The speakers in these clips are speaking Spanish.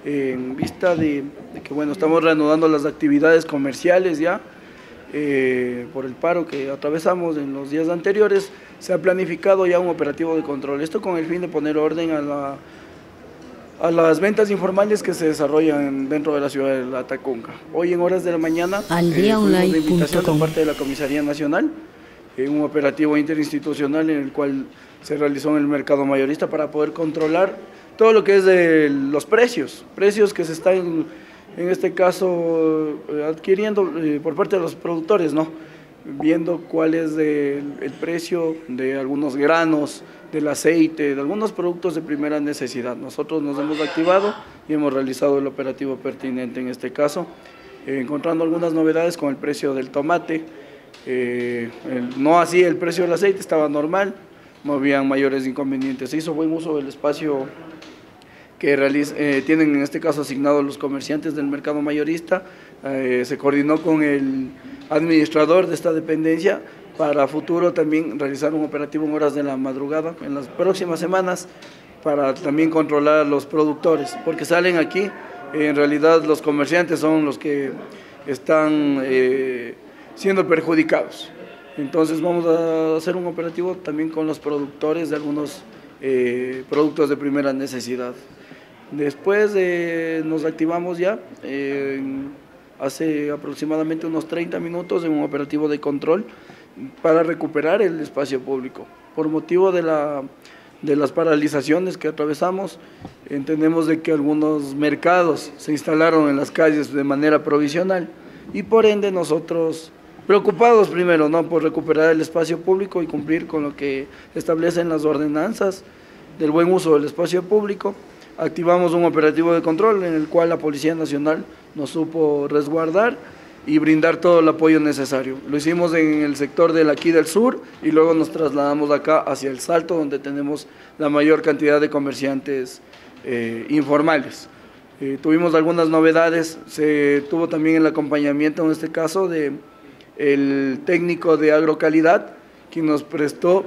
en vista de que bueno, estamos reanudando las actividades comerciales ya, por el paro que atravesamos en los días anteriores, se ha planificado ya un operativo de control. Esto con el fin de poner orden a las ventas informales que se desarrollan dentro de la ciudad de Latacunga. Hoy en horas de la mañana tuvimos la invitación por parte de la Comisaría Nacional, un operativo interinstitucional en el cual se realizó en el mercado mayorista para poder controlar todo lo que es de los precios que se están en este caso adquiriendo por parte de los productores, ¿no? Viendo cuál es el precio de algunos granos, del aceite, de algunos productos de primera necesidad. Nosotros nos hemos activado y hemos realizado el operativo pertinente en este caso, encontrando algunas novedades con el precio del tomate, no así el precio del aceite, estaba normal, no habían mayores inconvenientes. Se hizo buen uso del espacio que tienen en este caso asignados los comerciantes del mercado mayorista, se coordinó con el administrador de esta dependencia para futuro también realizar un operativo en horas de la madrugada en las próximas semanas para también controlar a los productores, porque salen aquí, en realidad los comerciantes son los que están siendo perjudicados. Entonces vamos a hacer un operativo también con los productores de algunos productos de primera necesidad. Después nos activamos ya, hace aproximadamente unos 30 minutos en un operativo de control para recuperar el espacio público. Por motivo de las paralizaciones que atravesamos, entendemos de que algunos mercados se instalaron en las calles de manera provisional y por ende nosotros preocupados primero, ¿no?, por recuperar el espacio público y cumplir con lo que establecen las ordenanzas del buen uso del espacio público. Activamos un operativo de control en el cual la Policía Nacional nos supo resguardar y brindar todo el apoyo necesario. Lo hicimos en el sector de aquí del sur y luego nos trasladamos acá hacia el Salto, donde tenemos la mayor cantidad de comerciantes informales. Tuvimos algunas novedades, se tuvo también el acompañamiento en este caso de el técnico de agrocalidad, quien nos prestó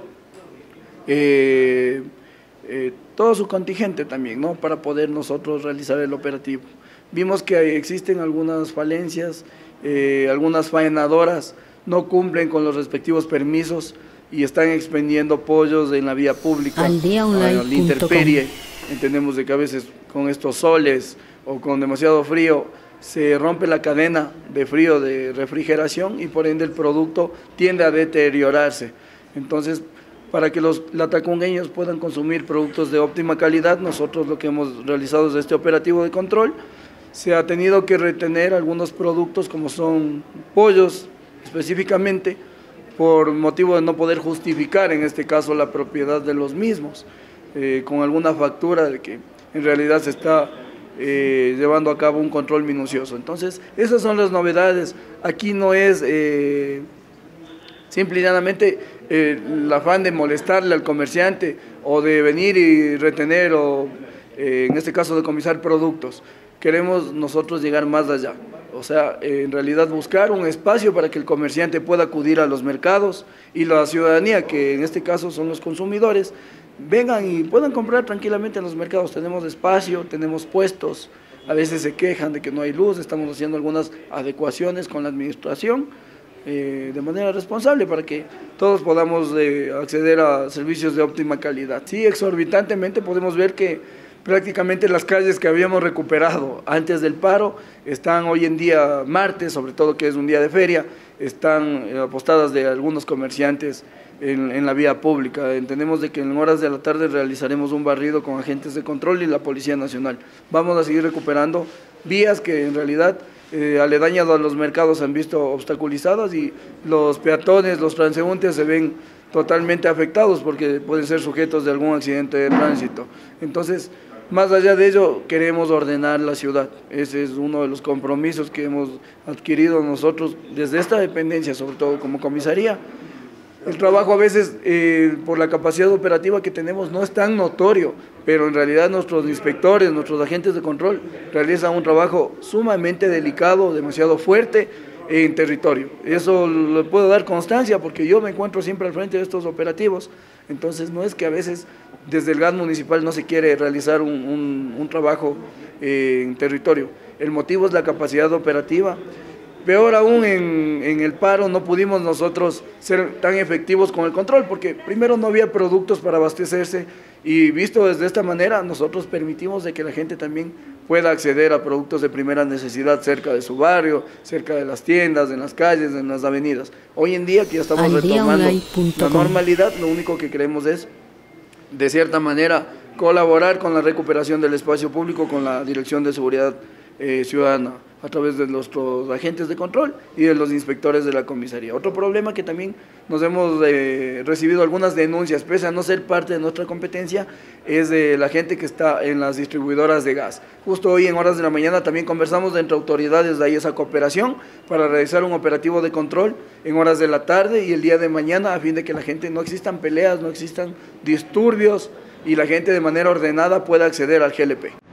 todo su contingente también, ¿no?, para poder nosotros realizar el operativo. Vimos que existen algunas falencias, algunas faenadoras no cumplen con los respectivos permisos y están expendiendo pollos en la vía pública, a la intemperie. Entendemos de que a veces con estos soles o con demasiado frío se rompe la cadena de frío de refrigeración y por ende el producto tiende a deteriorarse. Entonces, para que los latacungueños puedan consumir productos de óptima calidad, nosotros lo que hemos realizado es este operativo de control. Se ha tenido que retener algunos productos como son pollos específicamente por motivo de no poder justificar en este caso la propiedad de los mismos, con alguna factura de que en realidad se está llevando a cabo un control minucioso. Entonces, esas son las novedades. Aquí no es simple y llanamente el afán de molestarle al comerciante o de venir y retener o en este caso decomisar productos. Queremos nosotros llegar más allá, o sea, en realidad buscar un espacio para que el comerciante pueda acudir a los mercados y la ciudadanía, que en este caso son los consumidores, vengan y puedan comprar tranquilamente en los mercados. Tenemos espacio, tenemos puestos, a veces se quejan de que no hay luz, estamos haciendo algunas adecuaciones con la administración de manera responsable para que todos podamos acceder a servicios de óptima calidad. Sí, exorbitantemente podemos ver que prácticamente las calles que habíamos recuperado antes del paro están hoy en día martes, sobre todo que es un día de feria, están apostadas de algunos comerciantes en la vía pública. Entendemos de que en horas de la tarde realizaremos un barrido con agentes de control y la Policía Nacional. Vamos a seguir recuperando vías que en realidad aledañas a los mercados se han visto obstaculizadas y los peatones, los transeúntes se ven totalmente afectados porque pueden ser sujetos de algún accidente de tránsito. Entonces, más allá de ello, queremos ordenar la ciudad. Ese es uno de los compromisos que hemos adquirido nosotros desde esta dependencia, sobre todo como comisaría. El trabajo a veces, por la capacidad operativa que tenemos, no es tan notorio, pero en realidad nuestros inspectores, nuestros agentes de control, realizan un trabajo sumamente delicado, demasiado fuerte en territorio. Eso le puedo dar constancia porque yo me encuentro siempre al frente de estos operativos Entonces no es que a veces desde el GAT municipal no se quiere realizar un trabajo en territorio. El motivo es la capacidad operativa. Peor aún en el paro no pudimos nosotros ser tan efectivos con el control, porque primero no había productos para abastecerse y visto desde esta manera nosotros permitimos de que la gente también pueda acceder a productos de primera necesidad cerca de su barrio, cerca de las tiendas, en las calles, en las avenidas. Hoy en día que ya estamos retomando la normalidad, lo único que queremos es, de cierta manera, colaborar con la recuperación del espacio público, con la Dirección de Seguridad Ciudadana, a través de nuestros agentes de control y de los inspectores de la comisaría. Otro problema que también nos hemos recibido algunas denuncias, pese a no ser parte de nuestra competencia, es de la gente que está en las distribuidoras de gas. Justo hoy en horas de la mañana también conversamos entre autoridades de ahí esa cooperación para realizar un operativo de control en horas de la tarde y el día de mañana, a fin de que la gente no existan peleas, no existan disturbios y la gente de manera ordenada pueda acceder al GLP.